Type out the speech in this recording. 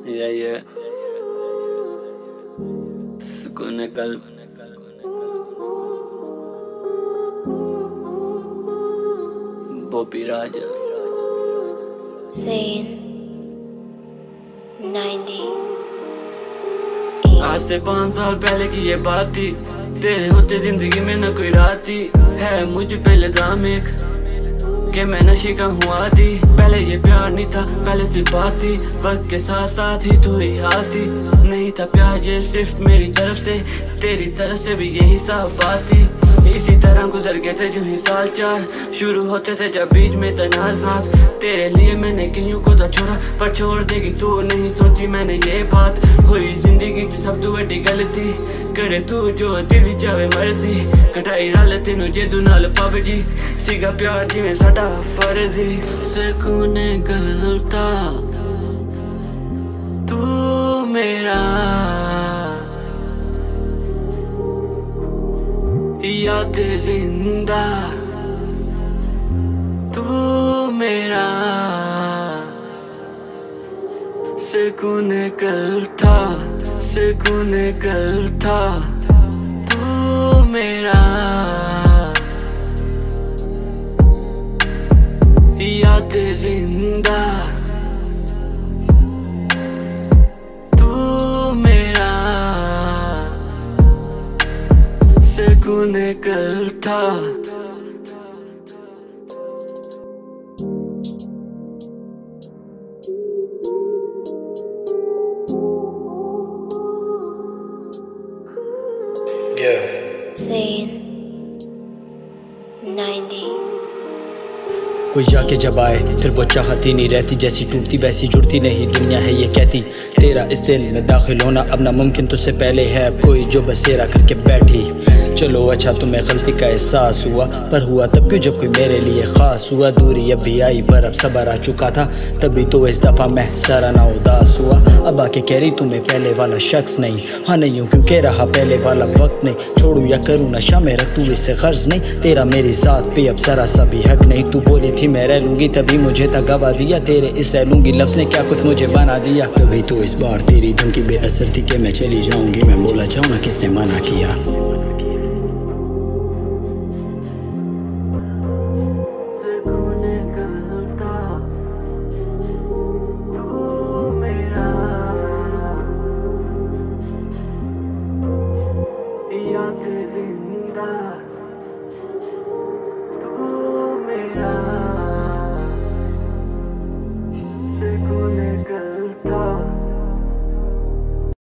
ये सुकून कल्ब बॉबी राजा Zain 90 आज से 5 साल पहले की ये बात थी, तेरे होते जिंदगी में न कोई रात थी। है मुझ पे इल्जाम एक कि मैं नशे का हुआ थी। पहले ये प्यार नहीं था, पहले सिर्फ बात थी। वक्त के साथ साथ ही तू ही हाथ थी। नहीं था प्यार ये सिर्फ मेरी तरफ से, तेरी तरफ से भी यही साफ बात थी। इसी तरह गुजर गए थे जो ही साल 4 शुरू होते थे जब बीच में तन्हा सांस। तेरे लिए मैंने किन्हीं को तो छोड़ा, पर छोड़ देगी तू नहीं सोची मैंने ये बात। हुई जिंदगी जो सब तू बड़ी गलती करे, तू जो दिल चाहे मर्जी कटाई रल तेनू जेदू नाल पबजी सीगा प्यार जिवें साडा फर्जी। सुकून गलता तू मेरा याद जिंदा तू मेरा सुकून कल था, सुकून कल था तू मेरा याद जिंदा तू मेरा सुकून कल था। Zain 90 कोई जाके जब आए फिर वो चाहती नहीं रहती, जैसी टूटती वैसी जुड़ती नहीं दुनिया है ये कहती। तेरा इस दिल में दाखिल होना अब नामुमकिन, तुझसे पहले है अब कोई जो बसेरा करके बैठी। चलो अच्छा तुम्हें गलती का एहसास हुआ, पर हुआ तब क्यों जब कोई मेरे लिए खास हुआ। दूरी अब भी आई पर अब सबर आ चुका था, तभी तो इस दफा मैं सारा ना उदास हुआ। अब आके कह रही तुम्हें पहले वाला शख्स नहीं, हाँ नहीं हूँ क्यों कह रहा पहले वाला वक्त नहीं। छोड़ू या करूँ नशा मेरा तू इससे गर्ज नहीं, तेरा मेरी जात पे अब जरा सा भी हक नहीं। तू बोली थी मैं रह लूंगी तभी मुझे गवा दिया, तेरे इस रह लूंगी लफ्ज़ ने क्या कुछ मुझे बना दिया। तभी तो इस बार तेरी धमकी बेअसर थी कि मैं चली जाऊंगी, मैं बोला जाऊँ ना किसने मना किया।